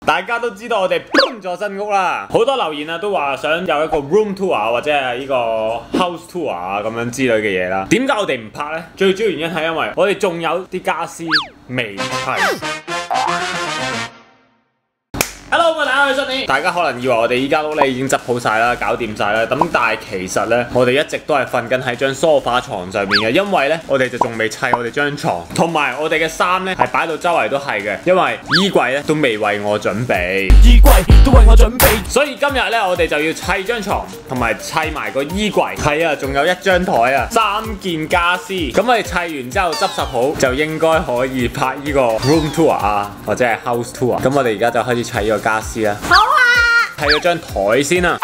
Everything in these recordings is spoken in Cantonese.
大家都知道我哋搬咗新屋啦，好多留言啊都話想有一個 room tour 啊，或者係呢個 house tour 啊咁樣之類嘅嘢啦。點解我哋唔拍呢？最主要原因係因為我哋仲有啲家私未砌。Hello， 大家好，我係 Sunny。大家可能以為我哋依間屋咧已經執好晒啦，搞掂晒啦。咁但係其實咧，我哋一直都係瞓緊喺張梳化床上面嘅，因為咧我哋就仲未砌我哋張床，同埋我哋嘅衫咧係擺到周圍都係嘅，因為衣櫃咧都未為我準備，衣櫃都為我準備。所以今日咧我哋就要砌張床，同埋砌埋個衣櫃。係啊，仲有一張台啊，3件家私。咁我哋砌完之後執拾好，就應該可以拍呢個 room tour 啊，或者係 house tour。咁我哋而家就開始砌呢個家私啦。好啊！砌咗張台先啦。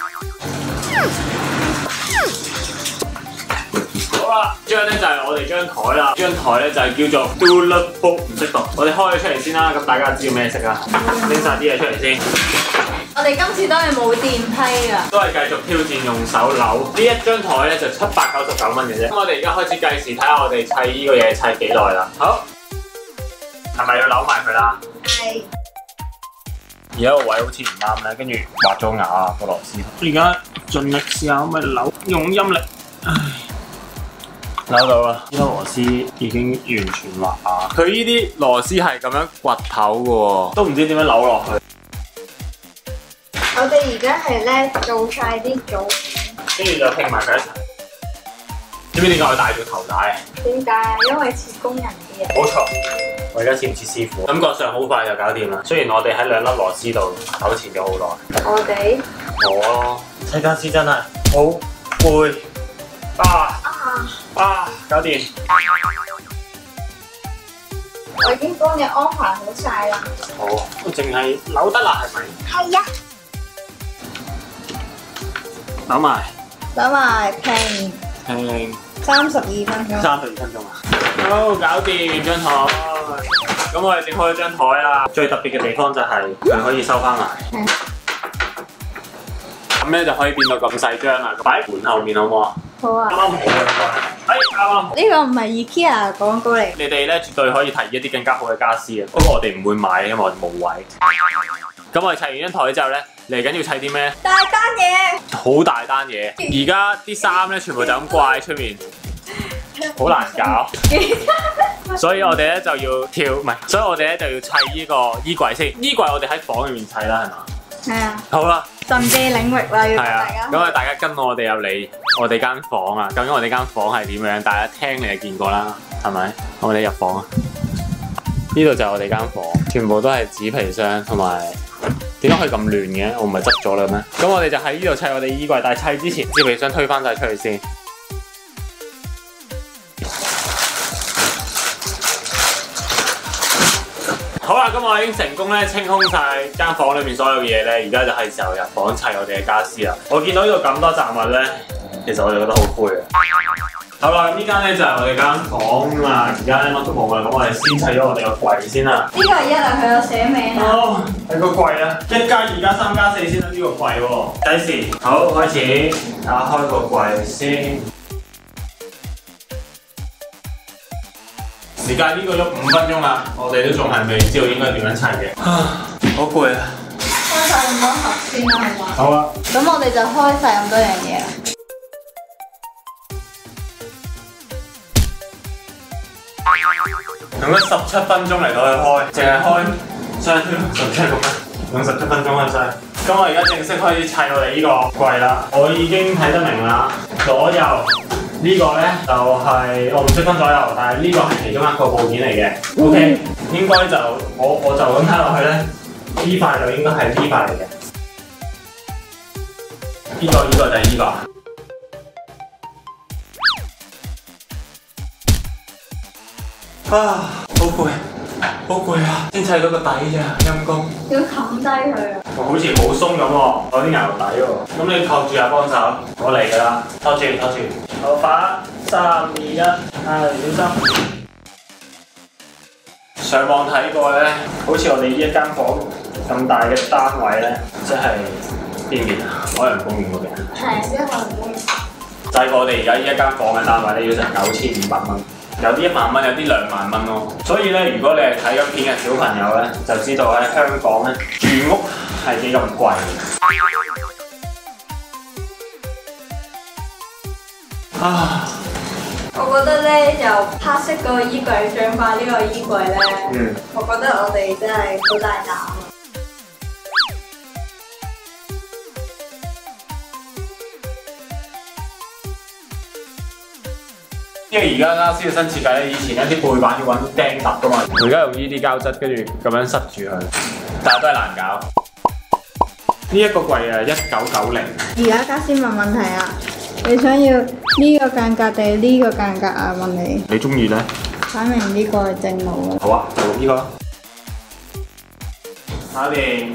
好啦，張咧就係我哋張台啦。張台咧就係叫做 Doodle Book， 唔識讀。我哋開咗出嚟先啦，咁大家知道咩色啊？拎晒啲嘢出嚟先。 我哋今次都係冇電梯㗎， 都係繼續挑戰用手扭。呢一張台咧就799蚊嘅啫。咁我哋而家開始計時，睇下我哋砌呢個嘢砌幾耐啦。好，係咪要扭埋佢啦？ 係。 而家個位好似唔啱咧，跟住畫咗牙個螺絲。而家盡力試下可唔可以扭，用陰力。唉，扭到啦！呢個螺絲已經完全畫牙。佢呢啲螺絲係咁樣掘頭嘅喎，都唔知點樣扭落去。 我哋而家係咧做晒啲組件， 跟住就拼埋佢一齊。知唔知點解我戴住頭帶啊？ 點解啊？因為似工人啲啊。 冇錯。我而家似唔似師傅？感覺上好快就搞掂啦。雖然我哋喺2粒螺絲度糾纏咗好耐。 我哋我咯，砌家私真係好攰搞掂！ 我已經幫你安排好晒啦。 好，我淨係扭得啦，係咪？ 係啊。 扭埋。 扭埋拼。 拼。 32分鐘。 32分鐘啊！好，搞掂張台。咁我哋整好咗張台啦。最特別嘅地方就係佢可以收翻埋。咁咧就可以變到咁細張啦。擺喺門後面好唔好啊？ 好啊。 啱啱好嘅，啱啱好。 呢個唔係 IKEA 廣告嚟。 你哋咧絕對可以提議一啲更加好嘅家私嘅，不過我哋唔會買，因為我哋冇位。咁我哋砌完張台之後咧，嚟緊要砌啲咩？ 大單嘢。 好大單嘢。而家啲衫咧全部就咁掛喺出面，好難搞。所以我哋咧就要所以我哋咧就要砌呢個衣櫃先。衣櫃我哋喺房裏面砌啦，係嘛？ 係啊。 好啦。 神秘領域啦，要大家。 咁啊，大家跟我哋入嚟我哋間房啊！究竟我哋間房係點樣？大家聽你就見過啦，係咪？我哋入房啊！呢度就係我哋間房，全部都係紙皮箱，同埋點解可以咁亂嘅？我唔係執咗啦咩？咁我哋就喺呢度砌我哋衣櫃，但係砌之前紙皮箱推翻晒出去先。好啦，咁我已經成功咧清空晒間房裏面所有嘅嘢咧，而家就係時候入房砌我哋嘅家私啦。我見到呢度咁多雜物咧，其實我就覺得好灰啊。好啦，呢間咧就係我哋間房啦，而家咧乜都冇啦，咁我哋先砌咗我哋個櫃先啦。 呢個係1啊，佢有寫名啊。 哦，係個櫃啊，1加2加3加4先得呢個櫃喎。計時，好，開始打開個櫃先。時間呢個喐5分鐘啦，我哋都仲係未知道應該點樣砌嘅。好攰啊！ 開晒咁多盒先啦，係嘛？ 好啊。 咁我哋就開晒咁多樣嘢啦。 用咗17分鐘嚟到去開，淨係開雙圈，純粹係咁樣，用17分鐘開晒。咁我而家正式開始砌我哋呢個櫃啦。我已經睇得明啦，左右。呢個咧就係我唔識分左右，但係呢個係其中一個部件嚟嘅。OK， 應該就我就咁睇落去咧，呢塊就應該係呢塊嚟嘅。呢個就係呢個。好攰，好攰啊！先砌到個底咋，陰公。 要冚低佢啊！ 好似好鬆咁喎，有啲牛底喎。咁你扣住下幫手，我嚟㗎啦，拖住。好快，3、2、1，小心。上網睇過咧，好似我哋呢一間房咁大嘅單位咧，即係邊邊啊？海洋公園嗰邊。 係，即係海洋公園。 細過我哋而家呢一間房嘅單位咧，要成9500蚊。 有啲1萬蚊，有啲2萬蚊咯。所以咧，如果你係睇緊片嘅小朋友咧，就知道喺香港咧住屋係幾咁貴。啊！ 我覺得咧，由黑色嗰個衣櫃轉化呢個衣櫃咧，我覺得我哋真係好大膽啊！ 因為而家家私嘅新設計咧，以前一啲背板要揾釘揼噶嘛，而家用呢啲膠質跟住咁樣塞住佢，但係都係難搞。呢一個櫃啊，1990。 而家家先問問題啊，你想要呢個間隔定呢個間隔啊？問你。 你中意咧？ 擺明呢個係正路啊！ 好啊，就呢個啦。搞掂。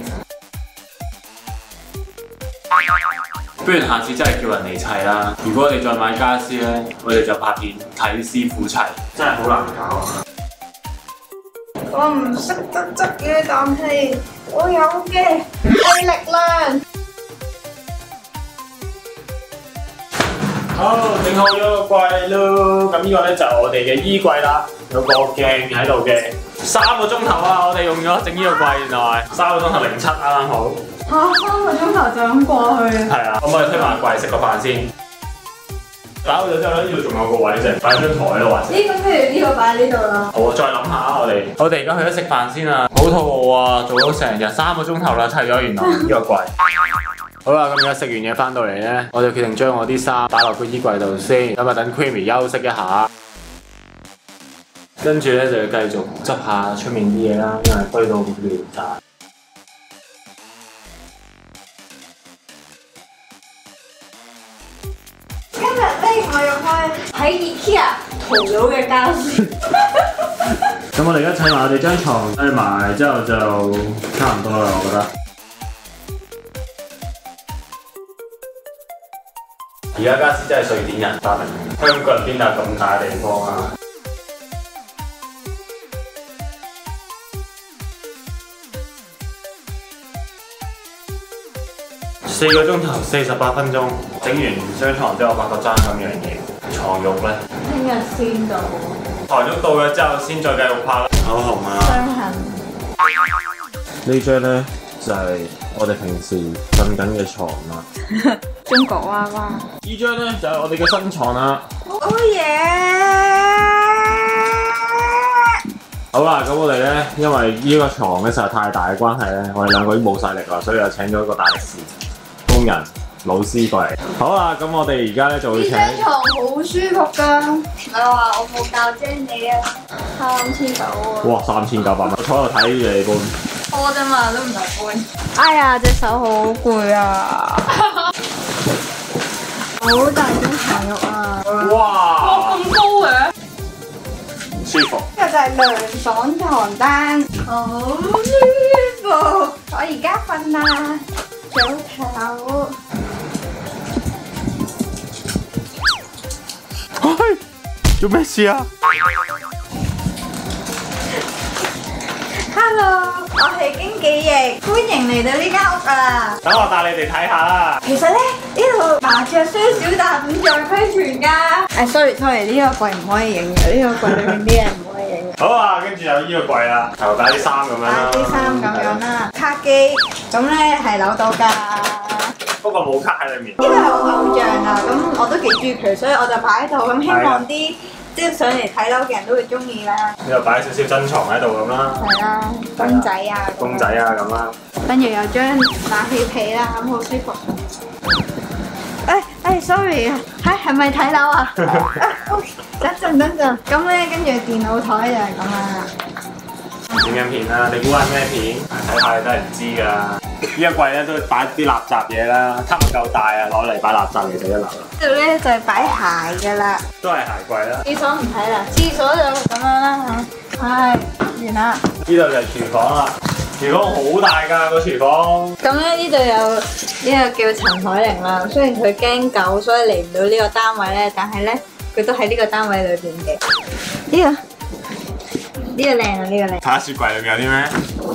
不如下次真係叫人嚟砌啦。如果我哋再買家私咧，我哋就拍片睇師傅砌，真係好難搞啊！ 我唔識得執嘅，但係我有嘅係力量。 好，整好咗個櫃咯。咁呢個咧就係我哋嘅衣櫃啦，有個鏡喺度嘅。3個鐘頭啊，我哋用咗整呢個櫃，原來3個鐘頭07啱啱好。 嚇，3個鐘頭就咁過去啊！ 係啊，咁我哋推埋櫃食個飯先。搞好咗之後咧，呢度仲有個位就擺張台咯，還是？ 呢個不如呢個擺呢度啦。 好啊，再諗下我哋而家去咗食飯先啦。好肚餓啊，做咗成日3個鐘頭啦，砌咗原來呢個櫃。好啦，咁而家食完嘢翻到嚟咧，我就決定將我啲衫擺落個衣櫃度先，咁啊等 Creamy 休息一下。跟住咧就要繼續執下出面啲嘢啦，因為堆到亂晒。 今日咧，我又去喺 IKEA 淘到嘅家私。 咁我哋而家砌埋我哋張床，砌埋之後就差唔多啦，我覺得。而家家私真係瑞典人發明，香港人邊有咁大地方啊？4個鐘頭48分鐘，整完張床之後，我發覺爭咁樣嘢，床褥咧。 聽日先到。 床褥到咗之後，先再繼續拍啦。好紅啊！ 傷痕。 呢張咧就係我哋平時瞓緊嘅床啦。 中國娃娃。 呢張咧就係我哋嘅新床啦。 好嘢！ 好啦，咁我哋咧，因為呢個床咧實在太大嘅關係咧，我哋2個已經冇晒力啦，所以就請咗一個大力士工人老師過嚟。好啦，咁我哋而家咧就會請。 呢張床好舒服㗎，我話我冇教精你啊，3900喎。 哇，3900蚊，坐喺度睇你搬。 拖啫嘛，都唔係搬。哎呀，隻手好攰啊！好大張床褥啊！ 哇！ 咁高嘅？ 舒服。 呢個就係涼爽床單，好舒服。我而家瞓啦，早唞。 做咩事啊 Hello， 我係經紀翼，歡迎嚟到呢間屋啊！ 等我帶你哋睇下啦。 其實咧，呢度麻雀雖小，但五臟俱全㗎。sorry，呢個櫃唔可以影嘅，呢個櫃裏面啲嘢唔可以影嘅。 好啊，跟住有呢個櫃啦，就擺啲衫咁樣啦。 擺啲衫咁樣啦，卡機咁咧係扭到㗎。 不過冇卡喺裏面。 呢個係我偶像啊，咁我都幾中意佢，所以我就擺喺度，咁希望啲即係上嚟睇樓嘅人都會中意啦。 呢度擺少少珍藏喺度咁啦。 係啦，公仔啊， 公仔啊咁啦。 跟住有張冷氣被啦，咁好舒服。sorry 啊，係咪睇樓啊？等陣，咁咧跟住電腦台就係咁啦。 影緊片啦，你估係咩片？睇下你都係唔知㗎。呢一櫃咧都擺啲垃圾嘢啦，差唔多夠大啊，攞嚟擺垃圾嘢就一流啦。 呢度咧就係擺鞋㗎啦。 都係鞋櫃啦。 廁所唔睇啦，廁所就咁樣啦嚇。係，完啦。 呢度就係廚房啦，廚房好大㗎個廚房。 咁咧呢度有呢個叫陳海玲啦，雖然佢驚狗，所以嚟唔到呢個單位咧，但係咧佢都喺呢個單位裏邊嘅。呢個靚啊，呢個靚。 睇下雪櫃裏面有啲咩？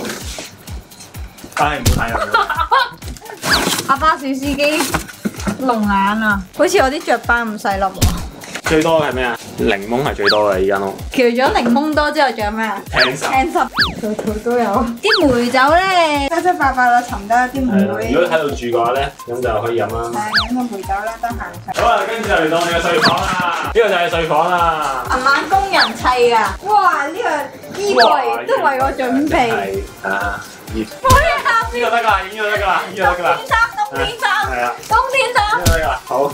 唉，唔好睇啦。 阿巴士司機龍眼啊，好似我啲雀斑咁細粒喎。 最多係咩啊？ 檸檬係最多嘅依間屋。 除咗檸檬多之外，仲有咩啊？ 青汁。 青汁，度度都有。啲梅酒咧，七七八八啦，尋得啲梅妹。 如果喺度住嘅話咧，咁就可以飲啦。 係飲個梅酒啦，得閒。 好啦，跟住就嚟到我哋嘅睡房啦。呢個就係睡房啦。 琴晚工人砌㗎。哇！呢個衣櫃都為我準備。 係啊， 可以下邊。 呢個得㗎啦，呢個得㗎啦，呢個得㗎啦。 冬天衫， 係啊， 冬天衫。 呢個得㗎啦。好。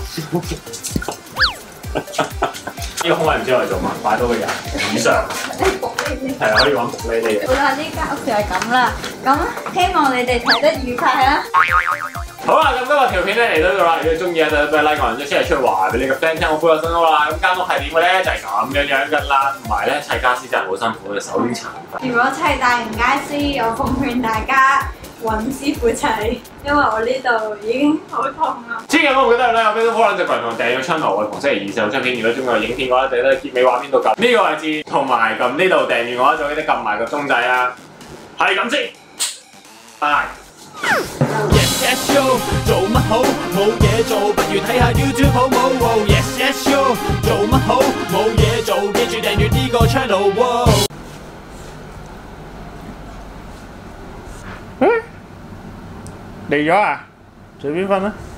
呢個空位唔知我哋做乜，擺到個人以上。係啊，可以講伏呢啲嘅。 好啦，呢間屋就係咁啦。咁希望你哋睇得愉快啦。 好啦，咁今日條片咧嚟到呢度啦。如果你中意咧，就俾 like 個人出嚟出去話俾你個 friend 聽，我搬咗新屋啦。咁間屋係點嘅咧？就係咁樣㗎啦。同埋咧砌家私真係好辛苦嘅，手已經殘㗎。 如果砌大型家私，我奉勸大家揾師傅砌，因為我呢度已經好痛啦。 千祈唔好唔記得咧，有 Facebook follow 隻群同訂閱 channel，我逢星期二上出片。如果中意我影片嘅話，記得結尾畫面度撳呢個位置，同埋撳呢度訂閱我，仲記得撳埋個鐘仔啊！係咁先，拜。 Yes yes yo， 做乜好？冇嘢做，不如睇下 YouTube 好冇？Yes yes yo， 做乜好？冇嘢做，記住訂閱呢個 channel。 嚟咗啊？隨便瞓啦。